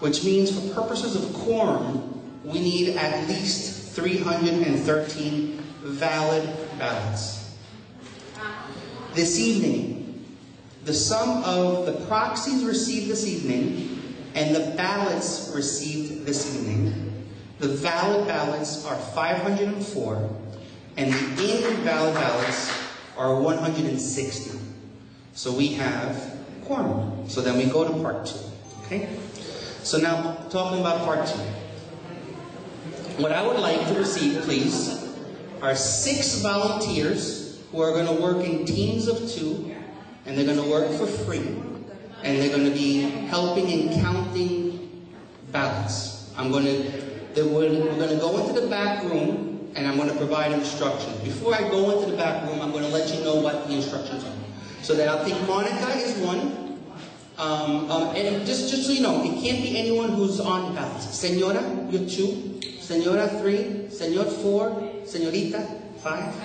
which means for purposes of quorum, we need at least 313 valid ballots. This evening, the sum of the proxies received this evening and the ballots received this evening, the valid ballots are 504 and the invalid ballots are 160. So we have quorum. So then we go to part 2. Okay? So now, talking about part 2. What I would like to receive, please, are 6 volunteers who are going to work in teams of 2, and they're going to work for free, and they're going to be helping in counting ballots. We're going to go into the back room, and I'm going to provide instructions. Before I go into the back room, I'm going to let you know what the instructions are. So that I think Monica is 1. And just so you know, it can't be anyone who's on ballots. Senora, you're 2. Senora, 3. Senor, 4. Señorita, 5.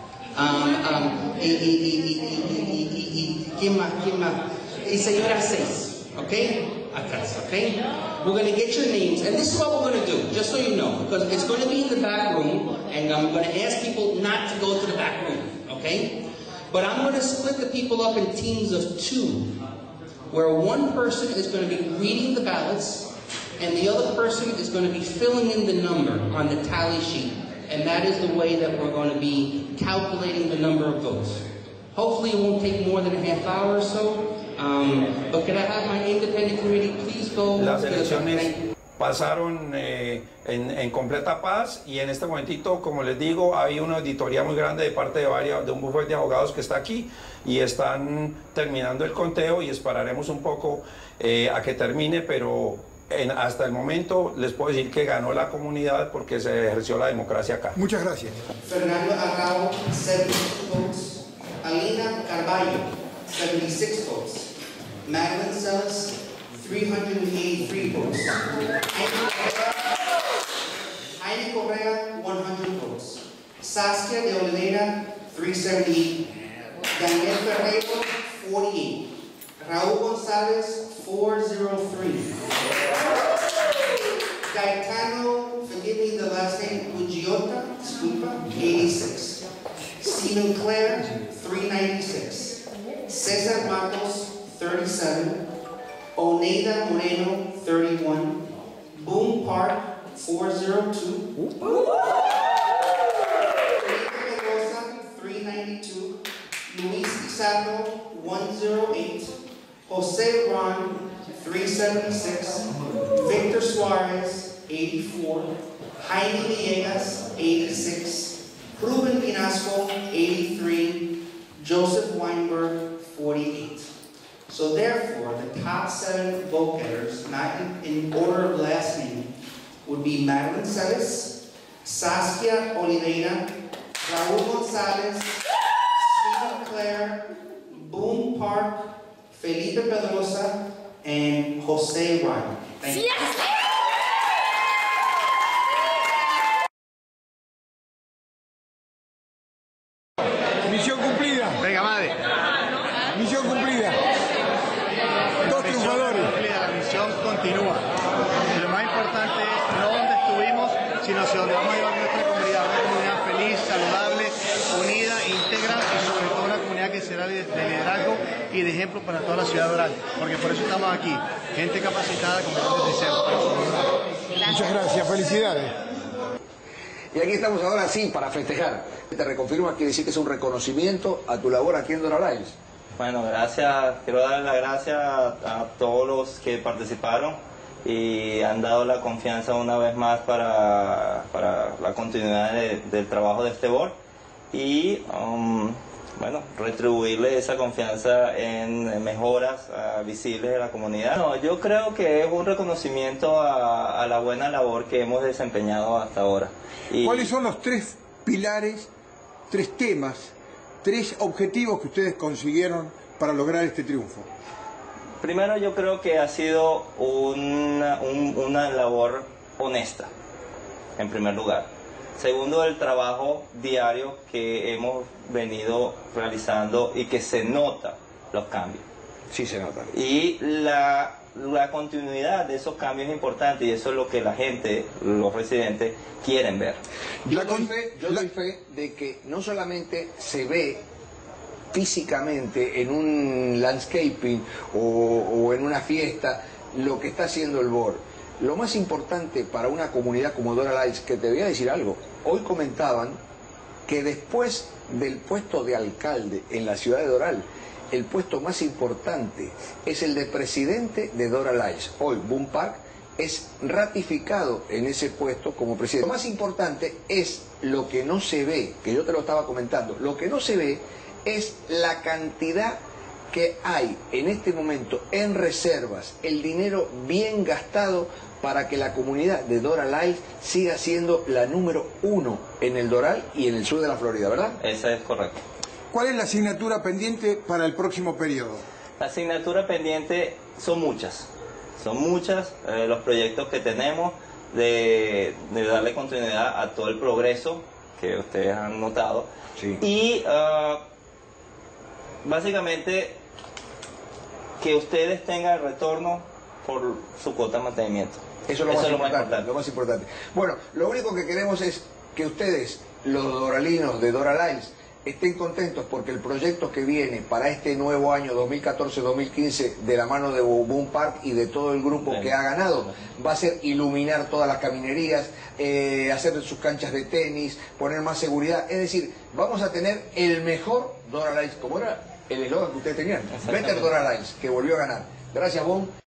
¿Quién más? Y señora, 6. Okay? Atrás, okay? We're going to get your names, and this is what we're going to do, just so you know, because it's going to be in the back room, and I'm going to ask people not to go to the back room, okay? But I'm going to split the people up in teams of 2, where one person is going to be reading the ballots, and the other person is going to be filling in the number on the tally sheet. And that is the way that we're going to be calculating the number of votes. Hopefully it won't take more than a half hour or so. But could I have my independent committee please go? Las elecciones pasaron en completa paz y en este momentito, como les digo, hay una auditoría muy grande de parte de un bufete de abogados que está aquí y están terminando el conteo y esperaremos un poco a que termine, pero hasta el momento les puedo decir que ganó la comunidad porque se ejerció la democracia acá. Muchas gracias. Fernando Arrao, 72 votes. Alina Carballo, 76 votes. Madeline Celis, 383 votes. Jaime Correa, 100 votes. Saskia de Oliveira, 378. Daniel Ferreiro, 48. Raúl González, 403. Gaetano, forgive me the last name, Ugiota, 86. Stephen Clare, 396. Cesar Matos, 37. Oneida Moreno, 31. Boone Park, 402. Felipe Mendoza, 392. Luis Pizarro, 108. Jose Ron, 376. Victor Suarez, 84. Jaime Villegas, 86. Ruben Pinasco, 83. Joseph Weinberg, 48. So therefore, the top 7 vote getters, not in order of last name, would be Madeline Celis, Saskia Oliveira, Raúl González, Stephen Clare, Boone Park, Felipe Pedrosa, and Jose Ryan. Thank you. Yes. Misión cumplida. Venga, madre. Misión cumplida. Dos triunfadores. La misión continúa. Y lo más importante es no donde estuvimos, sino hacia donde vamos a llevar nuestra comunidad. Una comunidad feliz, saludable, unida, íntegra y sobre todo una comunidad que será de liderazgo y de ejemplo para toda la ciudad de Doral. Porque por eso estamos aquí. Gente capacitada, competentes y deseos. Muchas gracias. Felicidades. Y aquí estamos ahora sí para festejar. Te reconfirmas, quiere decir que es un reconocimiento a tu labor aquí en Doral. Bueno, gracias. Quiero dar las gracias a todos los que participaron y han dado la confianza una vez más para la continuidad del trabajo de este board y bueno, retribuirle esa confianza en mejoras visibles de la comunidad. No, yo creo que es un reconocimiento a la buena labor que hemos desempeñado hasta ahora. ¿Cuáles son los 3 pilares, 3 temas, 3 objetivos que ustedes consiguieron para lograr este triunfo? Primero, yo creo que ha sido una labor honesta, en primer lugar. Segundo, el trabajo diario que hemos venido realizando y que se nota los cambios. Sí se nota. Y la la continuidad de esos cambios es importante y eso es lo que la gente, los residentes, quieren ver. Yo doy fe de que no solamente se ve físicamente en un landscaping o en una fiesta lo que está haciendo el BOR. Lo más importante para una comunidad como Doralice, que te voy a decir algo, hoy comentaban que después del puesto de alcalde en la ciudad de Doral, el puesto más importante es el de presidente de Doralice. Hoy Boom Park es ratificado en ese puesto como presidente. Lo más importante es lo que no se ve, que yo te lo estaba comentando, lo que no se ve es la cantidad que hay en este momento en reservas, el dinero bien gastado para que la comunidad de Doralice siga siendo la número 1 en el Doral y en el sur de la Florida, ¿verdad? Eso es correcto. ¿Cuál es la asignatura pendiente para el próximo periodo? La asignatura pendiente son muchas los proyectos que tenemos de darle continuidad a todo el progreso que ustedes han notado. Sí. Y básicamente que ustedes tengan el retorno por su cuota de mantenimiento. Eso es lo más importante. Bueno, lo único que queremos es que ustedes, los doralinos de Doralice, estén contentos porque el proyecto que viene para este nuevo año 2014-2015 de la mano de Boom Park y de todo el grupo que ha ganado va a ser iluminar todas las caminerías, hacer sus canchas de tenis, poner más seguridad, es decir, vamos a tener el mejor Doralice, como era el eslogan que ustedes tenían, Better Doralice, que volvió a ganar. Gracias, Boom.